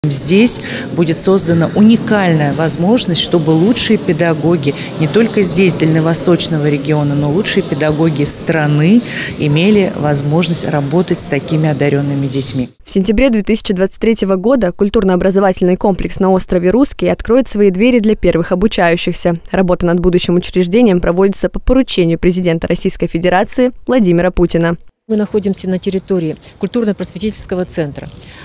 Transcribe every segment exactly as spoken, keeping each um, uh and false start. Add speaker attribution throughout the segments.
Speaker 1: Здесь будет создана уникальная возможность, чтобы лучшие педагоги не только здесь, дальневосточного региона, но лучшие педагоги страны имели возможность работать с такими одаренными детьми.
Speaker 2: В сентябре две тысячи двадцать третьего года культурно-образовательный комплекс на острове Русский откроет свои двери для первых обучающихся. Работа над будущим учреждением проводится по поручению президента Российской Федерации Владимира Путина.
Speaker 3: Мы находимся на территории культурно-просветительского центра.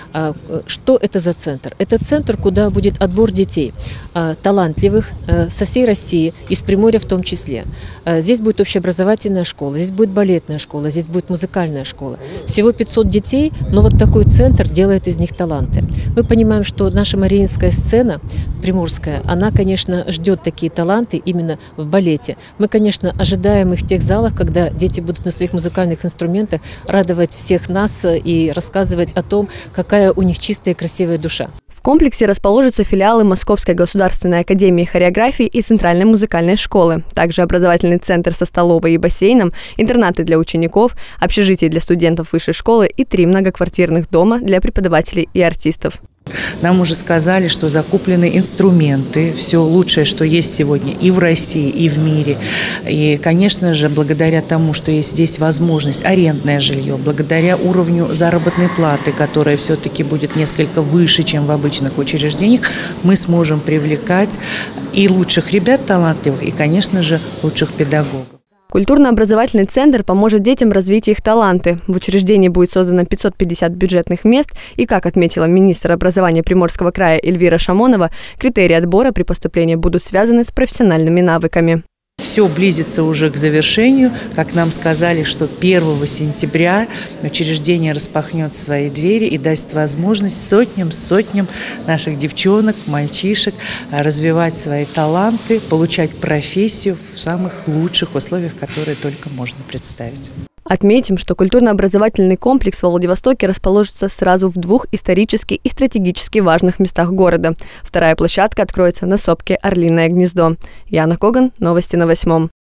Speaker 3: Что это за центр? Это центр, куда будет отбор детей, талантливых со всей России, из Приморья в том числе. Здесь будет общеобразовательная школа, здесь будет балетная школа, здесь будет музыкальная школа. Всего пятьсот детей, но вот такой центр делает из них таланты. Мы понимаем, что наша мариинская сцена, приморская, она, конечно, ждет такие таланты именно в балете. Мы, конечно, ожидаем их в тех залах, когда дети будут на своих музыкальных инструментах радовать всех нас и рассказывать о том, какая у них чистая и красивая душа.
Speaker 2: В комплексе расположатся филиалы Московской государственной академии хореографии и Центральной музыкальной школы, также образовательный центр со столовой и бассейном, интернаты для учеников, общежитие для студентов высшей школы и три многоквартирных дома для преподавателей и артистов.
Speaker 1: Нам уже сказали, что закуплены инструменты, все лучшее, что есть сегодня и в России, и в мире. И, конечно же, благодаря тому, что есть здесь возможность арендное жилье, благодаря уровню заработной платы, которая все-таки будет несколько выше, чем в обычных учреждениях, мы сможем привлекать и лучших ребят талантливых, и, конечно же, лучших педагогов.
Speaker 2: Культурно-образовательный центр поможет детям развить их таланты. В учреждении будет создано пятьсот пятьдесят бюджетных мест, и, как отметила министр образования Приморского края Эльвира Шамонова, критерии отбора при поступлении будут связаны с профессиональными навыками.
Speaker 1: Все близится уже к завершению. Как нам сказали, что первого сентября учреждение распахнет свои двери и даст возможность сотням, сотням наших девчонок, мальчишек развивать свои таланты, получать профессию в самых лучших условиях, которые только можно представить.
Speaker 2: Отметим, что культурно-образовательный комплекс в Владивостоке расположится сразу в двух исторически и стратегически важных местах города. Вторая площадка откроется на сопке Орлиное гнездо. Яна Коган, новости на восьмом.